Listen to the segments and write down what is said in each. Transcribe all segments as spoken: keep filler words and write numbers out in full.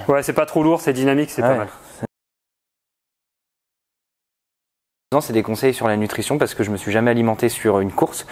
Ouais, c'est pas trop lourd, c'est dynamique, c'est ouais. pas mal. C'est des conseils sur la nutrition parce que je me suis jamais alimenté sur une course.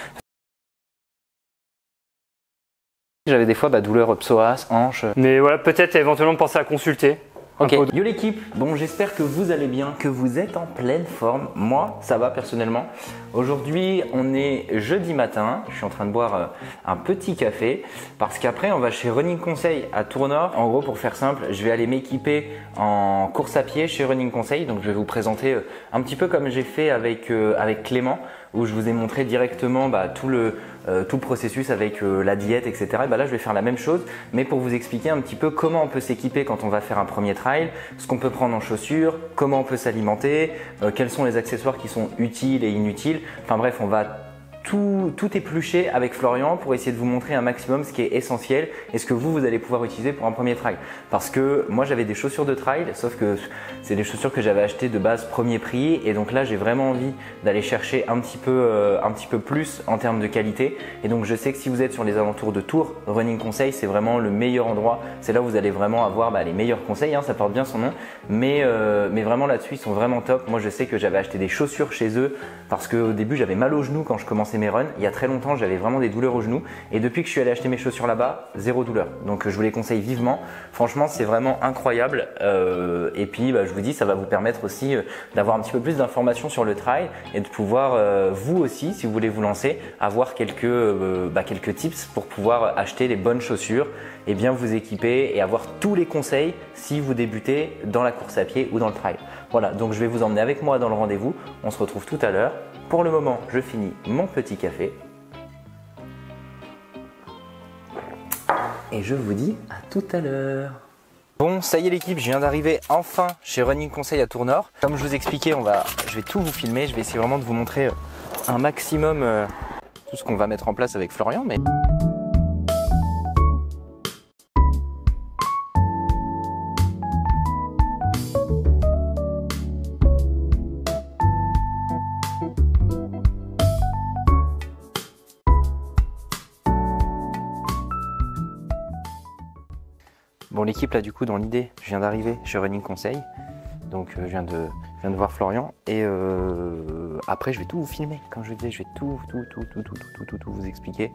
J'avais des fois bah, douleur psoas, hanche. Mais voilà, peut-être éventuellement penser à consulter. Ok, yo l'équipe, bon j'espère que vous allez bien, que vous êtes en pleine forme. Moi, ça va personnellement. Aujourd'hui, on est jeudi matin, je suis en train de boire euh, un petit café parce qu'après on va chez Running Conseil à Tournord. En gros, pour faire simple, je vais aller m'équiper en course à pied chez Running Conseil. Donc je vais vous présenter euh, un petit peu comme j'ai fait avec, euh, avec Clément, où je vous ai montré directement bah, tout, le, euh, tout le processus avec euh, la diète, et cetera. Et bah là, je vais faire la même chose, mais pour vous expliquer un petit peu comment on peut s'équiper quand on va faire un premier trail, ce qu'on peut prendre en chaussures, comment on peut s'alimenter, euh, quels sont les accessoires qui sont utiles et inutiles. Enfin bref, on va tout, tout éplucher avec Florian pour essayer de vous montrer un maximum ce qui est essentiel et ce que vous, vous allez pouvoir utiliser pour un premier trail. Parce que moi, j'avais des chaussures de trail, sauf que c'est des chaussures que j'avais achetées de base premier prix. Et donc là, j'ai vraiment envie d'aller chercher un petit peu, euh, un petit peu plus en termes de qualité. Et donc, je sais que si vous êtes sur les alentours de Tours, Running Conseil, c'est vraiment le meilleur endroit. C'est là où vous allez vraiment avoir bah, les meilleurs conseils, hein, ça porte bien son nom. Mais, euh, mais vraiment là-dessus, ils sont vraiment top. Moi, je sais que j'avais acheté des chaussures chez eux parce qu'au début, j'avais mal aux genoux quand je commençais mes runs. Il y a très longtemps, j'avais vraiment des douleurs aux genoux et depuis que je suis allé acheter mes chaussures là-bas, zéro douleur. Donc je vous les conseille vivement. Franchement, c'est vraiment incroyable. Euh, et puis, bah, je vous dis, ça va vous permettre aussi euh, d'avoir un petit peu plus d'informations sur le trail et de pouvoir, euh, vous aussi, si vous voulez vous lancer, avoir quelques, euh, bah, quelques tips pour pouvoir acheter les bonnes chaussures et bien vous équiper et avoir tous les conseils si vous débutez dans la course à pied ou dans le trail. Voilà, donc je vais vous emmener avec moi dans le rendez-vous. On se retrouve tout à l'heure. Pour le moment, je finis mon petit café et je vous dis à tout à l'heure. Bon, ça y est l'équipe, je viens d'arriver enfin chez Running Conseil à Tournord. Comme je vous expliquais, on va, je vais tout vous filmer, je vais essayer vraiment de vous montrer un maximum euh, tout ce qu'on va mettre en place avec Florian. Mais... Bon, l'équipe là du coup dans l'idée, je viens d'arriver chez Running Conseil, donc euh, je, viens de, je viens de voir Florian et euh, après je vais tout vous filmer, comme je disais, je vais tout, tout, tout, tout, tout, tout, tout, tout vous expliquer.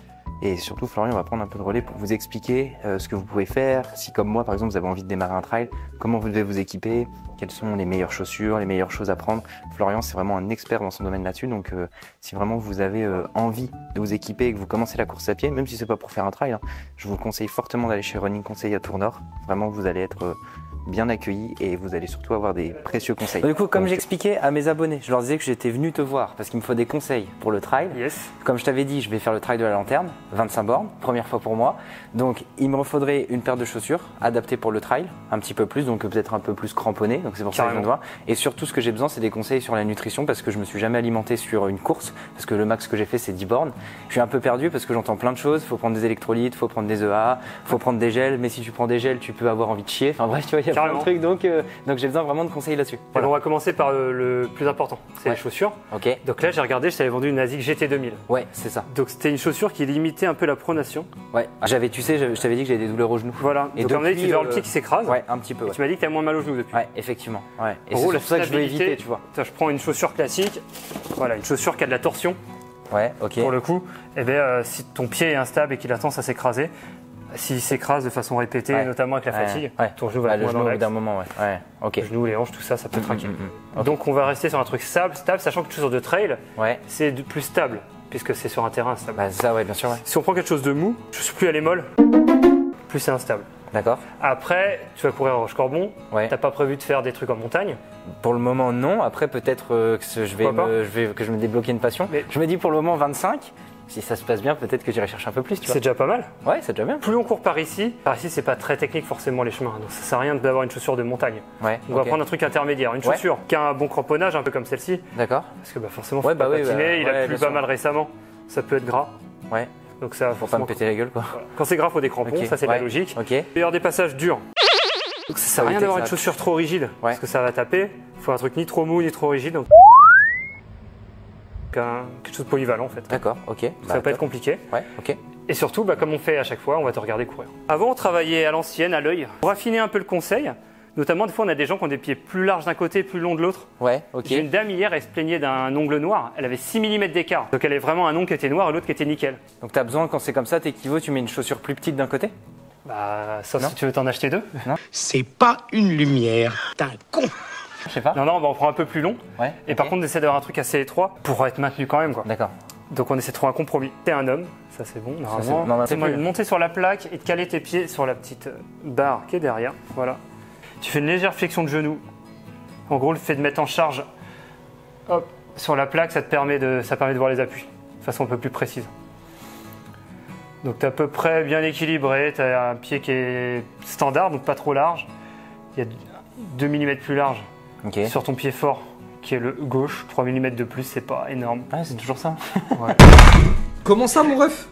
Et surtout, Florian va prendre un peu de relais pour vous expliquer euh, ce que vous pouvez faire. Si comme moi, par exemple, vous avez envie de démarrer un trail, comment vous devez vous équiper, quelles sont les meilleures chaussures, les meilleures choses à prendre. Florian, c'est vraiment un expert dans son domaine là-dessus. Donc, euh, si vraiment vous avez euh, envie de vous équiper et que vous commencez la course à pied, même si c'est pas pour faire un trail, hein, je vous conseille fortement d'aller chez Running Conseil à Tournord. Vraiment, vous allez être... Euh, bien accueillis et vous allez surtout avoir des précieux conseils. Du coup, comme j'expliquais à mes abonnés, je leur disais que j'étais venu te voir parce qu'il me faut des conseils pour le trail. Yes. Comme je t'avais dit, je vais faire le trail de la lanterne, vingt-cinq bornes, première fois pour moi. Donc, il me faudrait une paire de chaussures adaptées pour le trail, un petit peu plus, donc peut-être un peu plus cramponnées. Donc, c'est pour ça que je viens de voir. Et surtout, ce que j'ai besoin, c'est des conseils sur la nutrition parce que je me suis jamais alimenté sur une course parce que le max que j'ai fait, c'est dix bornes. Je suis un peu perdu parce que j'entends plein de choses. Il faut prendre des électrolytes, il faut prendre des E A, il faut prendre des gels. Mais si tu prends des gels, tu peux avoir envie de chier. Enfin bref, tu vois, il y a plein de trucs. Donc, euh, donc j'ai besoin vraiment de conseils là-dessus. Voilà. On va commencer par le, le plus important, c'est ouais. les chaussures. Ok. Donc là, j'ai regardé, je t'avais vendu une ASICS G T deux mille. Ouais, c'est ça. Donc c'était une chaussure qui limitait un peu la pronation. Ouais. J'avais, tu sais, je t'avais dit que j'avais des douleurs aux genoux. Voilà. Et donc à mon avis, tu dois avoir le pied qui s'écrase. Ouais, un petit peu. Ouais. Et tu m'as dit que tu as moins mal aux genoux depuis. Ouais, effectivement. Ouais. Et en c'est gros, pour ça que je veux éviter, tu vois. Je prends une chaussure classique. Voilà, une chaussure qui a de la torsion. Ouais, ok. Pour le coup, eh bien, euh, si ton pied est instable et qu'il a tendance à s'écraser, s'il s'écrase de façon répétée, ouais. notamment avec la fatigue, ouais. ton genou va ouais, le genou au bout d'un moment, ouais. ouais. Okay. Le genou, les hanches, tout ça, ça peut traquer. Mmh, mmh, mmh. Okay. Donc on va rester sur un truc stable, stable, sachant que chaussure de trail, ouais. c'est plus stable, puisque c'est sur un terrain instable. Bah, ça, ouais, bien sûr. Ouais. Si on prend quelque chose de mou, je suis plus à l'émole, plus c'est instable. D'accord. Après, tu vas courir à Roche-Corbon, ouais. t'as pas prévu de faire des trucs en montagne? Pour le moment, non. Après, peut-être euh, que, je vais me, je vais, que je me débloquer une passion. Mais je me dis pour le moment vingt-cinq. Si ça se passe bien, peut-être que j'irai chercher un peu plus. C'est déjà pas mal. Ouais, c'est déjà bien. Plus on court par ici, par ici c'est pas très technique forcément les chemins, donc ça sert à rien d'avoir une chaussure de montagne. Ouais. On okay. va prendre un truc intermédiaire, une chaussure ouais. qui a un bon cramponnage, un peu comme celle-ci. D'accord. Parce que bah, forcément, faut ouais, pas bah patiner, oui, bah, il ouais, a plu pas sûr. mal récemment, ça peut être gras. Ouais. Donc ça, faut pas me péter la gueule quoi. Voilà. Quand c'est gras, faut des crampons, okay. ça c'est ouais. la logique. Ok. Il y avoir des passages durs. Donc ça sert à rien d'avoir une chaussure trop rigide, ouais. parce que ça va taper. Il faut un truc ni trop mou ni trop rigide. Donc... Un, quelque chose de polyvalent en fait. D'accord, ok. Ça bah, va pas être compliqué. Ouais, ok. Et surtout, bah, comme on fait à chaque fois, on va te regarder courir. Avant, on travaillait à l'ancienne, à l'œil. Pour affiner un peu le conseil, notamment, des fois, on a des gens qui ont des pieds plus larges d'un côté, plus longs de l'autre. Ouais, ok. J'ai une dame hier, elle se plaignait d'un ongle noir. Elle avait six millimètres d'écart. Donc, elle avait vraiment un ongle qui était noir et l'autre qui était nickel. Donc, tu as besoin, quand c'est comme ça, t'équivaut, tu mets une chaussure plus petite d'un côté? Bah, sauf non. si tu veux t'en acheter deux. C'est pas une lumière. T'es un con. Je sais pas. Non, non, bah, on prend un peu plus long. Ouais. Et okay. par contre, on essaie d'avoir un truc assez étroit pour être maintenu quand même, quoi. D'accord. Donc, on essaie de trouver un compromis. T'es un homme, ça c'est bon. Normalement, c'est de monter sur la plaque et de caler tes pieds sur la petite barre qui est derrière. Voilà. Tu fais une légère flexion de genou. En gros, le fait de mettre en charge hop, sur la plaque, ça te permet de, ça permet de voir les appuis de façon un peu plus précise. Donc, tu es à peu près bien équilibré. Tu as un pied qui est standard, donc pas trop large. Il y a deux millimètres plus large okay. sur ton pied fort, qui est le gauche. trois millimètres de plus, c'est pas énorme. Ouais, c'est toujours ça. Ouais. Comment ça, mon ref?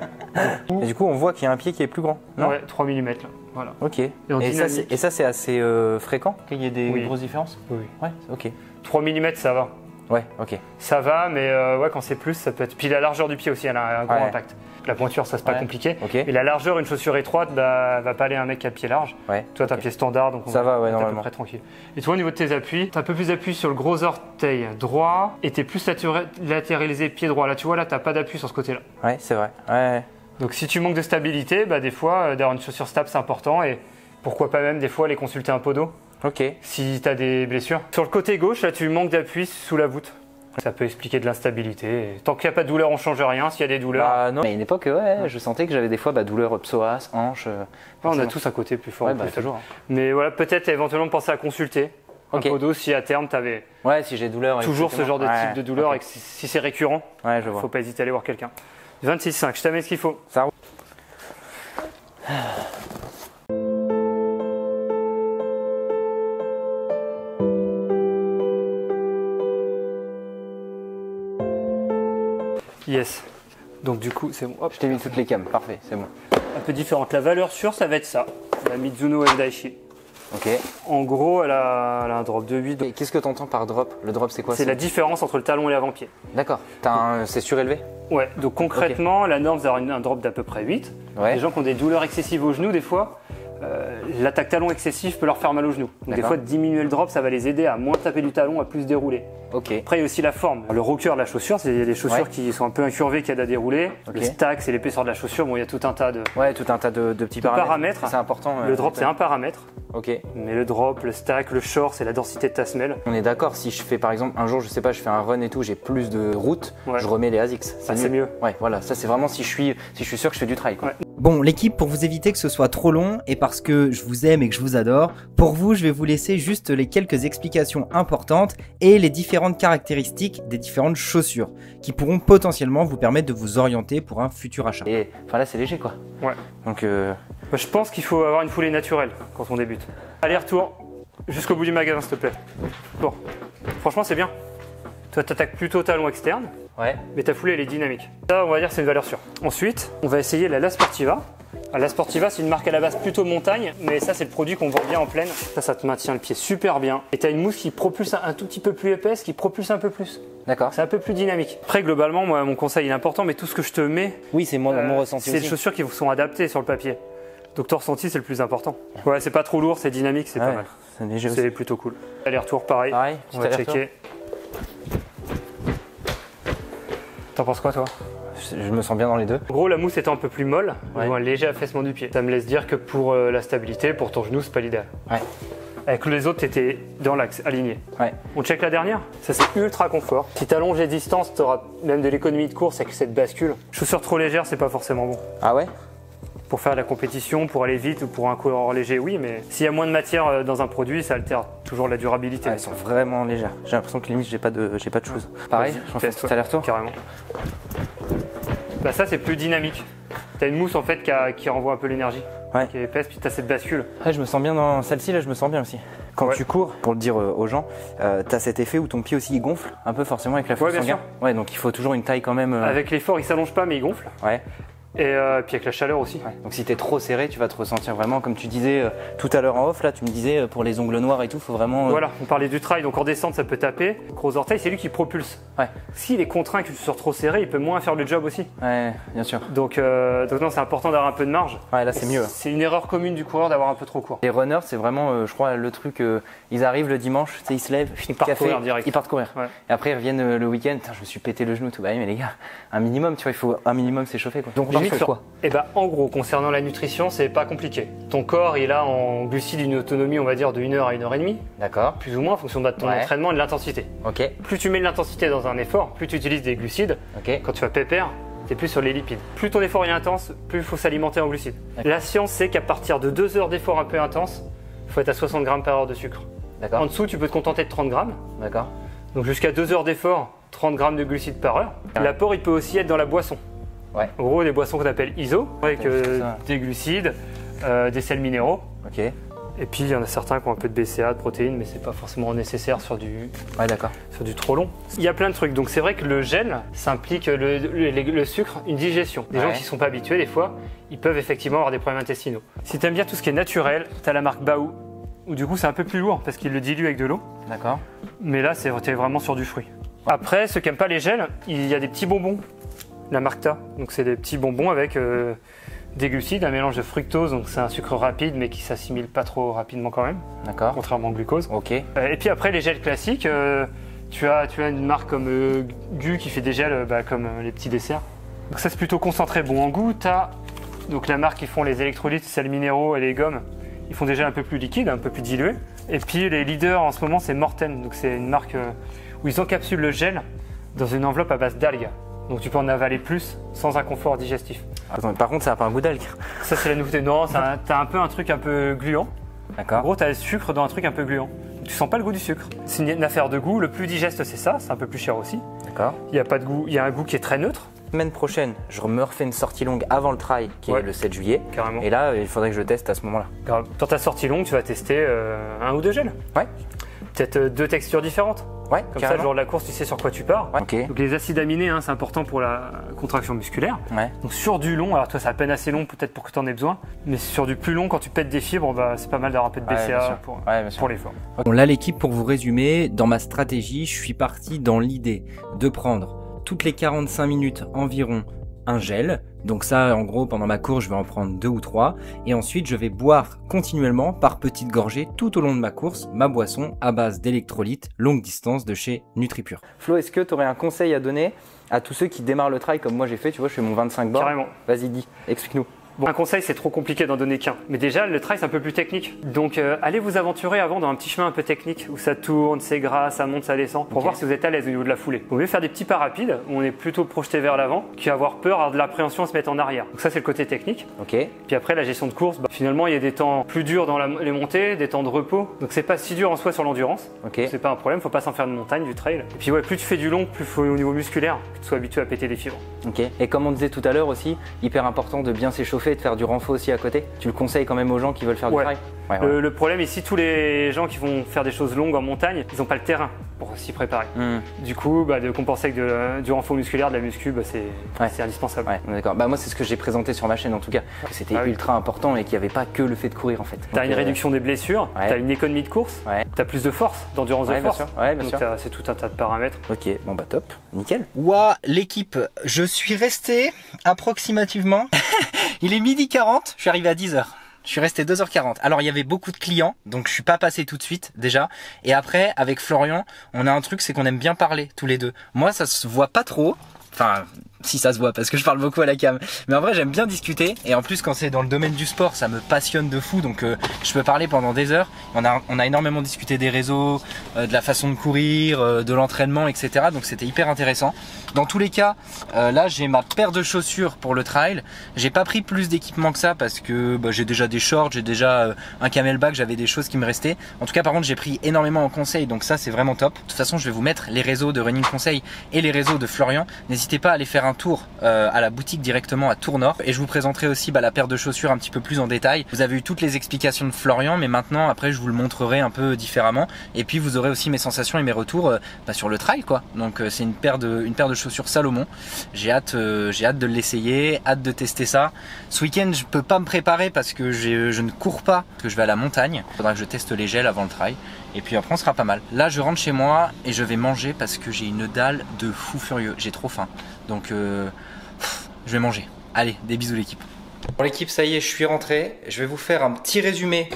Et du coup, on voit qu'il y a un pied qui est plus grand. Non ouais, trois millimètres là. Voilà. Ok. Et, et, ça, et ça, c'est assez euh, fréquent qu'il y ait des oui. grosses différences? Oui. Ouais, ok. trois millimètres, ça va. Ouais, ok. Ça va, mais euh, ouais, quand c'est plus, ça peut être. Puis la largeur du pied aussi, elle a un gros ouais. impact. La pointure, ça c'est pas ouais. compliqué. Okay. Mais la largeur, une chaussure étroite, bah, va pas aller à un mec qui a le pied large. Ouais. Toi, tu as okay. pied standard, donc on ça va, ouais, à peu près tranquille. Et toi, au niveau de tes appuis, tu as un peu plus d'appui sur le gros orteil droit et tu es plus latéralisé pied droit. Là, tu vois, là, tu n'as pas d'appui sur ce côté-là. Ouais, c'est vrai. Ouais. Donc, si tu manques de stabilité, bah, des fois, d'avoir une chaussure stable, c'est important. Et pourquoi pas même, des fois, aller consulter un podo. Ok. Si tu as des blessures. Sur le côté gauche, là, tu manques d'appui sous la voûte. Ça peut expliquer de l'instabilité. Tant qu'il n'y a pas de douleur, on change rien. S'il y a des douleurs. Bah, non, mais à une époque, ouais, ouais, je sentais que j'avais des fois bah, douleur psoas, hanche. Euh, ouais, on a tous un côté plus fort. Ouais, bah, toujours. Mais voilà, peut-être éventuellement penser à consulter okay. un podo si à terme tu avais ouais, si j'ai douleur, toujours ce genre de ouais, type de douleur okay. et que si, si c'est récurrent, il ouais, ne faut pas hésiter à aller voir quelqu'un. vingt-six cinq, je t'amène ce qu'il faut. Ça roule. Yes. Donc du coup, c'est bon. Hop, je t'ai mis toutes les cams. Parfait, c'est bon. Un peu différente. La valeur sûre, ça va être ça. La Mizuno M Daichi. Ok. En gros, elle a, elle a un drop de huit. Et qu'est-ce que tu entends par drop? Le drop, c'est quoi? C'est la différence entre le talon et l'avant-pied. D'accord. C'est surélevé? Ouais. Donc concrètement, okay. la norme, c'est un drop d'à peu près huit. Ouais. Les gens qui ont des douleurs excessives au genou, des fois, euh, l'attaque talon excessif peut leur faire mal au genou. Donc des fois, diminuer le drop, ça va les aider à moins taper du talon, à plus dérouler. Okay. Après, il y a aussi la forme. Le rocker de la chaussure, c'est des chaussures ouais. qui sont un peu incurvées, qui aident à dérouler. Okay. Le stack, c'est l'épaisseur de la chaussure. Bon, il y a tout un tas de, ouais, tout un tas de, de petits de paramètres. paramètres. C'est important. Le drop, c'est un paramètre. Ok. Mais le drop, le stack, le short, c'est la densité de ta semelle. On est d'accord, si je fais par exemple un jour, je sais pas, je fais un run et tout, j'ai plus de route, ouais. je remets les ASICS. C'est ah, mieux. mieux. Ouais, voilà, ça c'est vraiment si je suis, si je suis sûr que je fais du trail. Quoi. Ouais. Bon, l'équipe, pour vous éviter que ce soit trop long et parce que je vous aime et que je vous adore, pour vous, je vais vous laisser juste les quelques explications importantes et les différentes caractéristiques des différentes chaussures qui pourront potentiellement vous permettre de vous orienter pour un futur achat. Et enfin là, c'est léger quoi. Ouais. Donc, euh... bah, je pense qu'il faut avoir une foulée naturelle quand on débute. Aller-retour jusqu'au bout du magasin, s'il te plaît. Bon, franchement, c'est bien. Toi, tu attaques plutôt talon externe. Ouais. Mais ta foulée, elle est dynamique. Ça, on va dire, c'est une valeur sûre. Ensuite, on va essayer la La Sportiva. La Sportiva, c'est une marque à la base plutôt montagne, mais ça, c'est le produit qu'on vend bien en plaine. Ça, ça te maintient le pied super bien. Et tu as une mousse qui propulse un tout petit peu plus épaisse, qui propulse un peu plus. D'accord. C'est un peu plus dynamique. Après, globalement, moi, mon conseil, il est important, mais tout ce que je te mets. Oui, c'est mon, euh, mon ressenti. C'est des chaussures qui vous sont adaptées sur le papier. Donc, ton ressenti, c'est le plus important. Ouais, c'est pas trop lourd, c'est dynamique, c'est ouais, pas mal. C'est plutôt cool. Aller-retour, pareil. Pareil, on va checker. T'en penses quoi, toi? Je me sens bien dans les deux. En gros, la mousse étant un peu plus molle, ouais. un léger affaissement du pied. Ça me laisse dire que pour euh, la stabilité, pour ton genou, c'est pas l'idéal. Ouais. Avec les autres, t'étais dans l'axe, aligné. Ouais. On check la dernière. Ça, c'est ultra confort. Si t'allonges les distances, t'auras même de l'économie de course avec cette bascule. Chaussures trop légères, c'est pas forcément bon. Ah ouais? Pour faire la compétition, pour aller vite ou pour un coureur léger, oui, mais s'il y a moins de matière dans un produit, ça altère toujours la durabilité. Ah, elles sont vraiment légères. J'ai l'impression que limite, j'ai pas de, j'ai pas de choses. Pareil, j'en fais tout à l'heure. Carrément. Bah ça, c'est plus dynamique. T'as une mousse en fait qui, a, qui renvoie un peu l'énergie, ouais. qui est épaisse, puis t'as cette bascule. Ouais, je me sens bien dans celle-ci, là, je me sens bien aussi. Quand ouais. tu cours, pour le dire aux gens, euh, t'as cet effet où ton pied aussi il gonfle un peu forcément avec la force ouais, sanguine. Ouais, donc il faut toujours une taille quand même. Euh... Avec l'effort, il s'allonge pas, mais il gonfle. Ouais. Et euh, puis avec la chaleur aussi. Ouais. Donc si t'es trop serré, tu vas te ressentir vraiment, comme tu disais euh, tout à l'heure en off, là tu me disais euh, pour les ongles noirs et tout, faut vraiment... Euh... Voilà, on parlait du trail, donc en descente ça peut taper. Gros orteil, c'est lui qui propulse. Ouais. S'il est contraint que tu sois trop serré, il peut moins faire le job aussi. Ouais, bien sûr. Donc, euh, donc non, c'est important d'avoir un peu de marge. Ouais, là c'est mieux. C'est une erreur commune du coureur d'avoir un peu trop court. Les runners, c'est vraiment, euh, je crois, le truc, euh, ils arrivent le dimanche, tu sais, ils se lèvent, ils partent café, courir direct. Ils partent courir. Ouais. Et après ils reviennent euh, le week-end, je me suis pété le genou, tout. Bah oui, mais les gars, un minimum, tu vois, il faut un minimum s'échauffer quoi. Donc limite quoi. Et bah en gros, concernant la nutrition, c'est pas compliqué. Ton corps, il a en glucides une autonomie, on va dire, de une heure à une heure et demie. D'accord. Plus ou moins en fonction de ton ouais. entraînement et de l'intensité. Ok. Plus tu mets de l'intensité dans un effort, plus tu utilises des glucides. Ok. Quand tu vas pépère, t'es plus sur les lipides. Plus ton effort est intense, plus il faut s'alimenter en glucides. La science, c'est qu'à partir de deux heures d'effort un peu intense, il faut être à soixante grammes par heure de sucre. D'accord. En dessous, tu peux te contenter de trente grammes. D'accord. Donc jusqu'à deux heures d'effort, trente grammes de glucides par heure. Ouais. L'apport, il peut aussi être dans la boisson. Ouais. En gros, des boissons qu'on appelle I S O, avec euh, des glucides, euh, des sels minéraux. Ok. Et puis il y en a certains qui ont un peu de B C A, de protéines, mais c'est pas forcément nécessaire sur du, ouais, d'accord. sur du trop long. Il y a plein de trucs. Donc c'est vrai que le gel, ça implique le, le, le, le sucre, une digestion. Des ouais. gens qui ne sont pas habitués, des fois, ils peuvent effectivement avoir des problèmes intestinaux. Si tu aimes bien tout ce qui est naturel, tu as la marque Baou, où du coup c'est un peu plus lourd parce qu'il le dilue avec de l'eau. D'accord. Mais là, c'est vraiment sur du fruit. Après, ceux qui n'aiment pas les gels, il y a des petits bonbons. La marque T A. Donc c'est des petits bonbons avec euh, des glucides, un mélange de fructose, donc c'est un sucre rapide mais qui s'assimile pas trop rapidement quand même. D'accord. Contrairement au glucose. Ok. Euh, et puis après les gels classiques, euh, tu, as, tu as une marque comme euh, Gu qui fait des gels euh, bah, comme euh, les petits desserts. Donc ça c'est plutôt concentré. Bon en goût, tu as donc la marque qui font les électrolytes, les sels minéraux et les gommes. Ils font des gels un peu plus liquides, un peu plus dilués. Et puis les leaders en ce moment c'est Morten, donc c'est une marque euh, où ils encapsulent le gel dans une enveloppe à base d'algues. Donc tu peux en avaler plus sans inconfort digestif. Attends, par contre ça n'a pas un goût d'algue. Ça c'est la nouveauté. Non, t'as un peu un truc un peu gluant. D'accord. En gros t'as le sucre dans un truc un peu gluant. Tu sens pas le goût du sucre. C'est une affaire de goût. Le plus digeste c'est ça, c'est un peu plus cher aussi. D'accord. Il y a pas de goût, il y a un goût qui est très neutre. Semaine prochaine, je me refais une sortie longue avant le trail qui ouais. est le sept juillet. Carrément. Et là, il faudrait que je teste à ce moment-là. Dans ta sortie longue, tu vas tester euh, un ou deux gels. Ouais. Peut-être euh, deux textures différentes. Ouais, comme carrément. ça, le jour de la course, tu sais sur quoi tu pars. Ouais. Okay. Donc les acides aminés, hein, c'est important pour la contraction musculaire. Ouais. Donc sur du long, alors toi c'est à peine assez long peut-être pour que tu en aies besoin, mais sur du plus long, quand tu pètes des fibres, bah, c'est pas mal d'avoir un peu de B C A ouais, pour, ouais, pour l'effort. Bon, là l'équipe, pour vous résumer, dans ma stratégie, je suis parti dans l'idée de prendre toutes les quarante-cinq minutes environ un gel. Donc ça, en gros, pendant ma course, je vais en prendre deux ou trois. Et ensuite, je vais boire continuellement, par petites gorgées, tout au long de ma course, ma boisson à base d'électrolytes longue distance de chez NutriPure. Flo, est-ce que tu aurais un conseil à donner à tous ceux qui démarrent le trail comme moi j'ai fait? Tu vois, je fais mon vingt-cinq bornes. Carrément. Vas-y, dis, explique-nous. Bon, un conseil, c'est trop compliqué d'en donner qu'un. Mais déjà, le trail, c'est un peu plus technique. Donc, euh, allez vous aventurer avant dans un petit chemin un peu technique où ça tourne, c'est gras, ça monte, ça descend, pour okay. voir si vous êtes à l'aise au niveau de la foulée. Vous pouvez faire des petits pas rapides où on est plutôt projeté vers l'avant qu'avoir peur, avoir de l'appréhension à se mettre en arrière. Donc ça, c'est le côté technique. Ok. Puis après, la gestion de course, bah, finalement, il y a des temps plus durs dans la, les montées, des temps de repos. Donc c'est pas si dur en soi sur l'endurance. Ok. C'est pas un problème, faut pas s'en faire de montagne, du trail. Et puis ouais, plus tu fais du long, plus faut au niveau musculaire que tu sois habitué à péter des fibres. Ok. Et comme on disait tout à l'heure aussi, hyper important de bien s'échauffer et de faire du renfort aussi à côté. Tu le conseilles quand même aux gens qui veulent faire ouais. du trail? Ouais, le, ouais. le problème ici, tous les gens qui vont faire des choses longues en montagne, ils n'ont pas le terrain pour s'y préparer. Mm. Du coup, bah, de compenser avec de, du renfort musculaire, de la muscu, bah, c'est ouais. indispensable. Ouais, d'accord. Bah, moi, c'est ce que j'ai présenté sur ma chaîne en tout cas. Que c'était ah, ultra oui. important et qu'il n'y avait pas que le fait de courir en fait. Tu as une euh, réduction des blessures, ouais. tu as une économie de course, ouais. tu as plus de force, d'endurance ouais, de force. Bien sûr. Ouais, bien Donc c'est tout un tas de paramètres. Ok, bon bah top, nickel. Ouah, l'équipe, je suis resté approximativement. Il est midi quarante, je suis arrivé à dix heures. Je suis resté deux heures quarante. Alors il y avait beaucoup de clients, donc je suis pas passé tout de suite déjà. Et après, avec Florian, on a un truc, c'est qu'on aime bien parler tous les deux. Moi, ça se voit pas trop. Enfin, si ça se voit, parce que je parle beaucoup à la cam. Mais en vrai, j'aime bien discuter. Et en plus, quand c'est dans le domaine du sport, ça me passionne de fou. Donc, euh, je peux parler pendant des heures. On a, on a énormément discuté des réseaux, euh, de la façon de courir, euh, de l'entraînement, et cetera. Donc, c'était hyper intéressant. Dans tous les cas, euh, là, j'ai ma paire de chaussures pour le trail. J'ai pas pris plus d'équipement que ça parce que bah, j'ai déjà des shorts, j'ai déjà euh, un camelback, j'avais des choses qui me restaient. En tout cas, par contre, j'ai pris énormément en conseil. Donc, ça, c'est vraiment top. De toute façon, je vais vous mettre les réseaux de Running Conseil et les réseaux de Florian. N'hésitez pas à aller faire un tour euh, à la boutique directement à Tournord et je vous présenterai aussi bah, la paire de chaussures un petit peu plus en détail. Vous avez eu toutes les explications de Florian, mais maintenant après je vous le montrerai un peu différemment et puis vous aurez aussi mes sensations et mes retours euh, bah, sur le trail quoi. Donc euh, c'est une paire de une paire de chaussures Salomon. J'ai hâte euh, j'ai hâte de l'essayer, hâte de tester ça. Ce week-end je peux pas me préparer parce que je ne cours pas, parce que je vais à la montagne. Il faudra que je teste les gels avant le trail et puis après on sera pas mal. Là je rentre chez moi et je vais manger parce que j'ai une dalle de fou furieux. J'ai trop faim. Donc euh, pff, je vais manger. Allez, des bisous l'équipe. Pour l'équipe, ça y est, je suis rentré. Je vais vous faire un petit résumé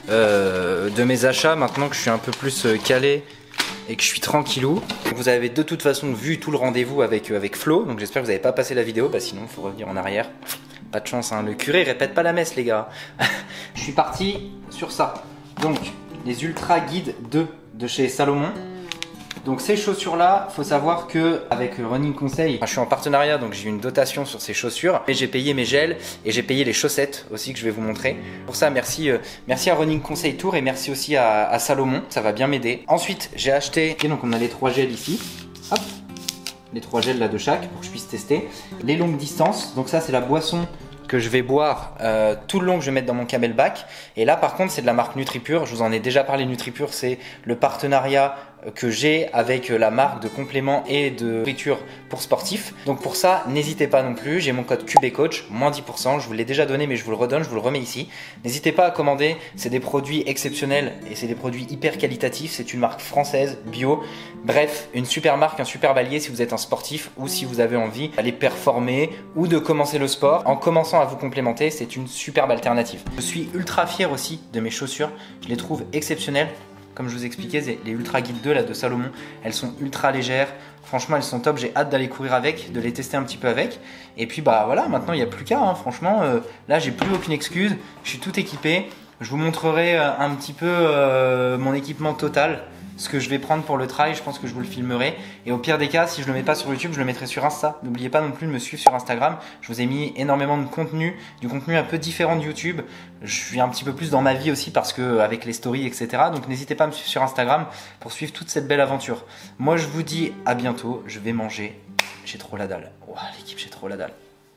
euh, de mes achats maintenant que je suis un peu plus calé et que je suis tranquillou. Vous avez de toute façon vu tout le rendez-vous avec, avec Flo, donc j'espère que vous n'avez pas passé la vidéo, bah sinon il faut revenir en arrière. Pas de chance, hein. Le curé répète pas la messe les gars. Je suis parti sur ça. Donc les Ultra Guide deux de chez Salomon. Donc ces chaussures là, faut savoir que avec Running Conseil, je suis en partenariat donc j'ai eu une dotation sur ces chaussures et j'ai payé mes gels et j'ai payé les chaussettes aussi que je vais vous montrer. Pour ça merci, euh, merci à Running Conseil Tour et merci aussi à, à Salomon, ça va bien m'aider. Ensuite j'ai acheté, okay, donc on a les trois gels ici, hop, les trois gels là de chaque pour que je puisse tester. Les longues distances, donc ça c'est la boisson que je vais boire euh, tout le long, que je vais mettre dans mon camelback. Et là par contre c'est de la marque NutriPure, je vous en ai déjà parlé. NutriPure c'est le partenariat que j'ai avec la marque de compléments et de nourriture pour sportifs. Donc pour ça n'hésitez pas non plus, j'ai mon code Q B Coach, moins dix pour cent, je vous l'ai déjà donné mais je vous le redonne, je vous le remets ici. N'hésitez pas à commander, c'est des produits exceptionnels et c'est des produits hyper qualitatifs, c'est une marque française, bio. Bref, une super marque, un super allié si vous êtes un sportif ou si vous avez envie d'aller performer ou de commencer le sport. En commençant à vous complémenter, c'est une superbe alternative. Je suis ultra fier aussi de mes chaussures, je les trouve exceptionnelles. Comme je vous expliquais, les Ultra Guide deux là, de Salomon, elles sont ultra légères. Franchement, elles sont top. J'ai hâte d'aller courir avec, de les tester un petit peu avec. Et puis bah voilà, maintenant il n'y a plus qu'à. Hein. Franchement, euh, là j'ai plus aucune excuse. Je suis tout équipé. Je vous montrerai euh, un petit peu euh, mon équipement total. Ce que je vais prendre pour le trail, je pense que je vous le filmerai. Et au pire des cas, si je ne le mets pas sur YouTube, je le mettrai sur Insta. N'oubliez pas non plus de me suivre sur Instagram. Je vous ai mis énormément de contenu, du contenu un peu différent de YouTube. Je suis un petit peu plus dans ma vie aussi parce que avec les stories, et cetera. Donc n'hésitez pas à me suivre sur Instagram pour suivre toute cette belle aventure. Moi, je vous dis à bientôt. Je vais manger. J'ai trop la dalle. Wow, l'équipe, j'ai trop la dalle.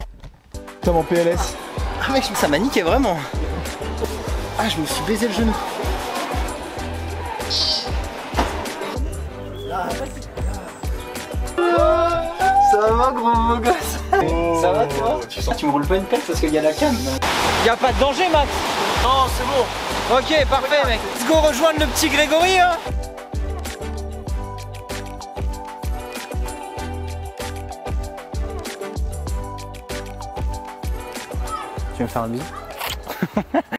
Tom en P L S. Ah mec, ça m'a niqué vraiment. Ah, je me suis baisé le genou. Ça va gros beau gosse. Oh. Ça va toi? Tu sens que tu me roules pas une pelle parce qu'il y a la cam. Y'a pas de danger Max? Non c'est bon. Ok parfait mec. Let's go rejoindre le petit Grégory hein. Tu veux me faire un bisou?